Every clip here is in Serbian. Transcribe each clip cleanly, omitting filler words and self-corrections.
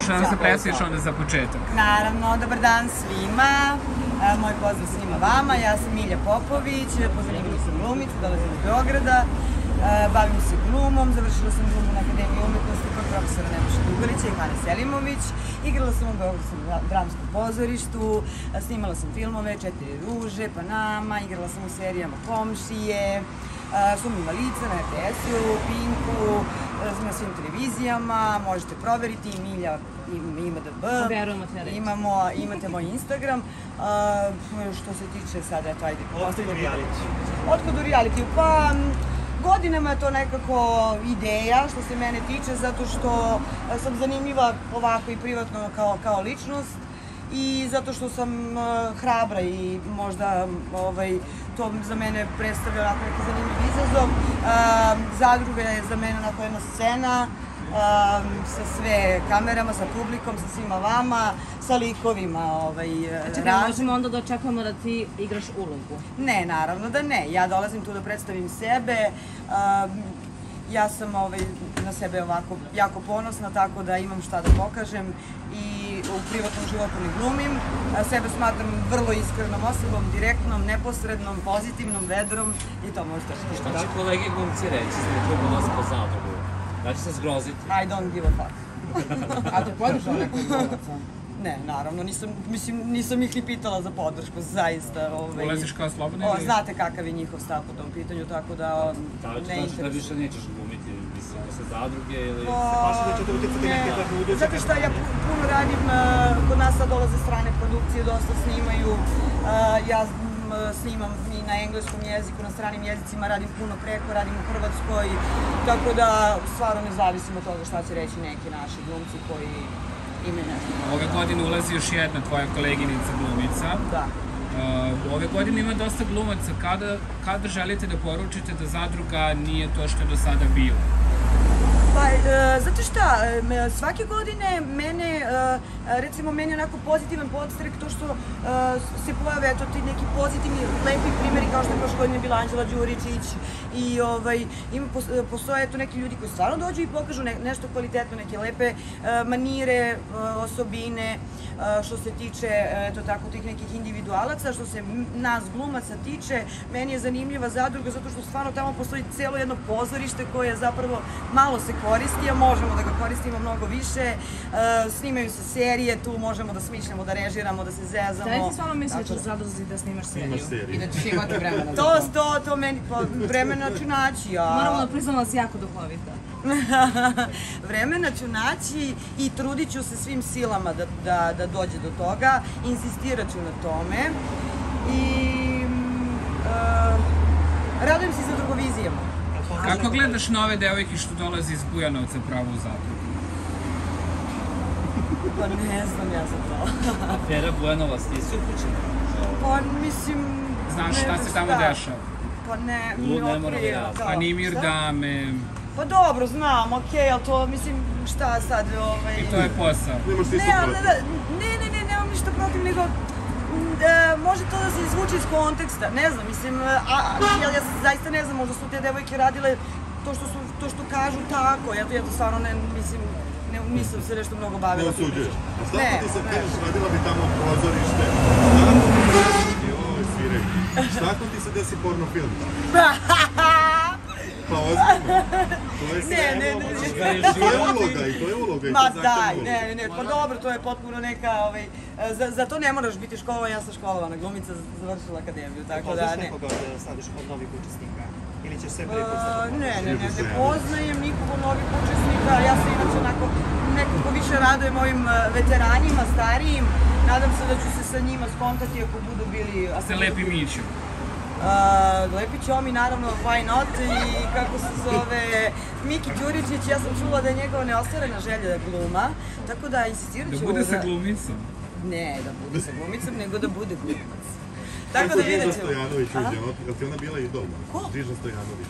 Hoćeš da se predstaviš onda za početak? Naravno, dobar dan svima. Moj pozdrav svima vama. Ja sam Milja Popović, po zanimanju sam glumica, dolazim iz Beograda. Bavim se glumom, završila sam glumu na Akademiji umetnosti kod profesora Nebojše Dugalića i Hane Selimović. Igrala sam u Beogradskom dramskom pozorištu, snimala sam filmove, 4 ruže, Panama, igrala sam u serijama Komšije, Sumnjiva lica na RTS-u, Pinku, na svim televizijama, možete proveriti, Milja ima DB, imate moj Instagram. Što se tiče sada, eto, ajde, Otkud u reality? Otkud u reality? Pa, godinama je to nekako ideja što se mene tiče, zato što sam zanimljiva ovako i privatno kao ličnost i zato što sam hrabra i možda to za mene predstavlja onako neki zanimljiv izazov. Zadruga je za mene onako jedna scena sa sve kamerama, sa publikom, sa svima vama, sa likovima. Čekaj, možemo onda da očekujemo da ti igraš ulogu? Ne, naravno da ne. Ja dolazim tu da predstavim sebe. Ja sam na sebe ovako jako ponosna, tako da imam šta da pokažem i u privatnom životu ne glumim. Sebe smatram vrlo iskrenom osobom, direktnom, neposrednom, pozitivnom, vedrom i to možete očekivati. Šta će kolegi glumci reći za klubu nas po zadrugu? Da će se zgroziti? I don't give a fuck. A ti podržao nekog glumaca? Ne, naravno, nisam ih ni pitala za podršku, zaista. Ulaziš kao slobodno ili? Znate kakav je njihov stav po tom pitanju, tako da ne interesuje. Da više nećeš glumiti, mislim, posle zadruge ili... Paša da će to uticati neke da budu... Zato što ja puno radim, kod nas sad dolaze strane produkcije, dosta snimaju, ja snimam i na engleskom jeziku, na stranim jezicima, radim puno preko, radim u Hrvatskoj, tako da stvarno ne zavisim od toga šta će reći neki naši glumci koji imaju nešto. Ove godine ulazi još jedna tvoja koleginica glumica. Da. Ove godine ima dosta glumaca. Kada želite da poručite da zadruga nije to što je do sada bilo? Pa, zato šta, svake godine recimo meni je onako pozitivan podstrek to što se pojave ti neki pozitivni, lepi primjeri kao što je prošle godine bila Anđela Đuričić i postoje tu neki ljudi koji stvarno dođu i pokažu nešto kvalitetno, neke lepe manire, osobine, što se tiče tih nekih individualaca, što se nas glumaca tiče, meni je zanimljiva zadruga zato što stvarno tamo postoji cijelo jedno pozorište koje zapravo malo se koristi, a možemo da ga koristimo mnogo više. Snimaju se serije, tu možemo da smišljamo, da režiramo, da se zezamo. Da li ti stvarno misliš da ćeš zadruzi da snimaš seriju? I da ćeš imati vremena? To meni, vremena ću naći. Moramo da priznamo da si jako duhovita. Vremena ću naći i trudit ću se svim silama da dođe do toga. Insistirat ću na tome. I radujem se za drugovizijama. Kako gledaš nove devojke što dolazi iz Bujanovca pravo u zadrugu? Pa ne znam ja za to. Afera Bujanovac, ti si upućena? Pa mislim... Znaš šta se tamo dešava? Pa ne, ne moram ja. Animir dame... Pa dobro, znam, okej, ali to mislim šta sad... I to je posao. Nemam ništa protiv, nego... Može to da se izvuče iz konteksta, ne znam, mislim, ja zaista ne znam, možda su te devojke radile to što kažu tako, ja to stvarno ne, mislim, nisam se nešto mnogo bavila. Ne osuđuješ. A šta ako ti sad kažeš, radila bi tamo pozorište, šta ako ti se desi porno film? Pa ozbiljno. To je uloga. Ma daj, ne, pa dobro, to je potpuno neka, za to ne moraš biti školovan, ja sam školovana glumica, završila akademiju, tako da ne. Poznaš nekoga da staviš od novih učesnika? Ili ćeš sve prvi put sad? Ne poznajem nikog od novih učesnika, ja se inače onako nekako više radujem ovim veteranima, starijim, nadam se da ću se sa njima skontati ako budu bili... Sa Lepi Miću. Lepi Ćomi, naravno, why not, i kako se zove, Miki Đuričić, ja sam čula da je njegova neostvarena želja da gluma, tako da insistirat ću... Da bude sa glumicom? Ne, da bude sa glumicom, nego da bude glumac. Tako da vidjet ćemo. Žiža Stojanović uđe, je li ti ona bila idol? Ko? Žiža Stojanović.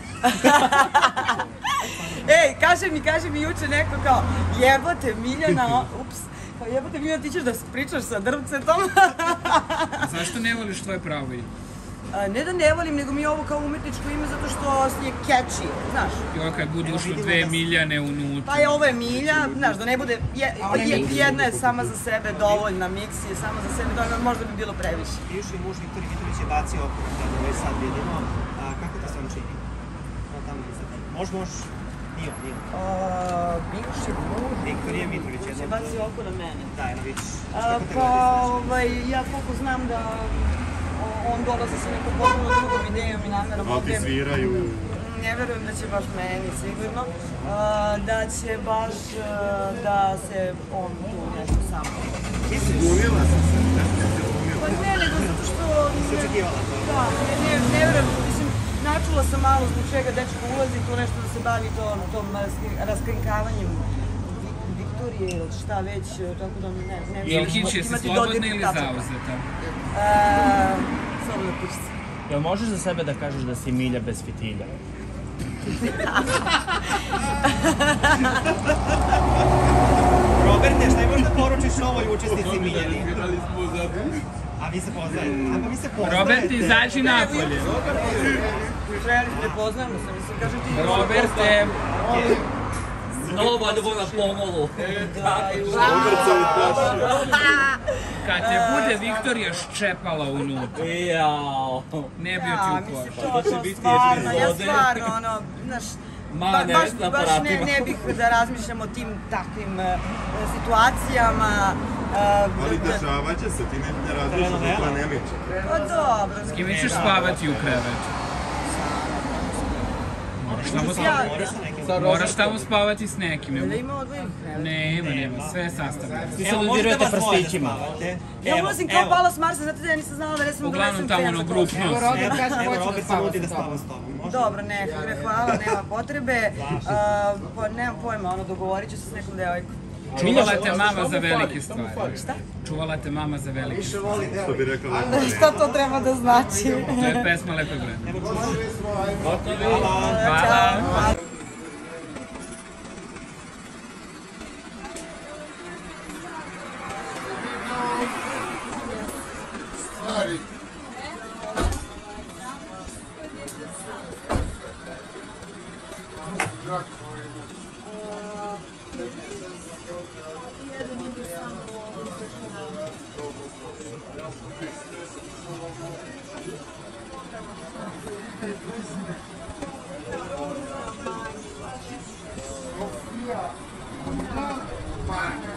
Ej, kaže mi juče neko kao, jebote Miljana, ups, kao jebote Miljana, ti ćeš da pričaš sa Drvcetom? Zašto ne voliš tvoje pravo ime? Ne da ne volim, nego mi je ovo kao umetničko ime zato što je catchy, znaš. Jo, kad budu ušlo 2 Miljane unutra. Pa je ovo je Milja, znaš, da ne bude, jedna je sama za sebe dovoljna, Miksi je sama za sebe dovoljna, možda bi bilo previše. Bivši muž Viktor Mitrović je bacio oko da ovaj sad vidimo. Kako ti se on čini? Tamo možeš? Nije. Bivši muž? Viktorije Mitrović je se bacio oko na mene. Da, eno vidiš. Pa, ja koliko znam da on dolazi sa nekom potpuno drugom idejom i namerom. A ti sviraju? Ne verujem da će baš meni, sigurno. Da će baš da se on tu nešto samo. Glumila sam se, Pa ne, nego zato što... Si očekivala to? Da, ne verujem, mislim, načula sam malo zbog čega dečko ulazi tu nešto da se bavi tom raskrinkavanjem Viktorije ili šta već, tako da ne znam. Ilkić je se slobodna ili zauzeta? Slobodna pušca. Jel možeš za sebe da kažeš da si Milja bez fitilja? Roberte, šta imaš da poručiš ovoj učesnici Miljani? A vi se poznajete? Robert, izađi napolje. Ne poznajemo se, mislim, kažem ti... Roberte! Nova ljubavna pomolu. Kad te bude Viktorija ščepala unutra, Jao. ne bio ti u Mislim, koš. to stvarno, ja stvarno, ono, znaš, baš ne bih da razmišljam o tim takvim situacijama. Ali dešavaće se, ti ne razmišljaš o Planemiću. Pa dobro. S kim ćeš spavati u krevetu? Moraš tamo spavati s nekim. Da ima odvojenih kreveta? Nema, sve je sastavljeno. Vi se dodirujete prstićima. Ja ulazim kao Pala s Marsa, znate da ja nisam znala da recimo da Uglavnom tamo ono grupno. Evo, Robert se nudi da spava s tobom. Dobro, hvala, nema potrebe. Nemam pojma, dogovorit ću se s nekom devojkom. Čuvala te mama za velike stvari. Šta? Čuvala te mama za velike stvari. Što bi rekao Lepo Onda šta to treba da znači? To je pesma Lepe vreme. Hvala. Sofia,